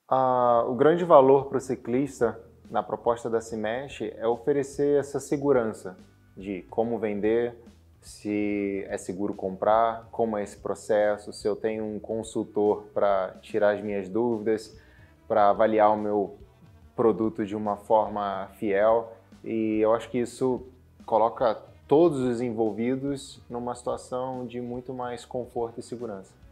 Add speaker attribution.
Speaker 1: O grande valor para o ciclista na proposta da Cimesh é oferecer essa segurança de como vender, se é seguro comprar, como é esse processo, se eu tenho um consultor para tirar as minhas dúvidas, para avaliar o meu produto de uma forma fiel. E eu acho que isso coloca todos os envolvidos numa situação de muito mais conforto e segurança.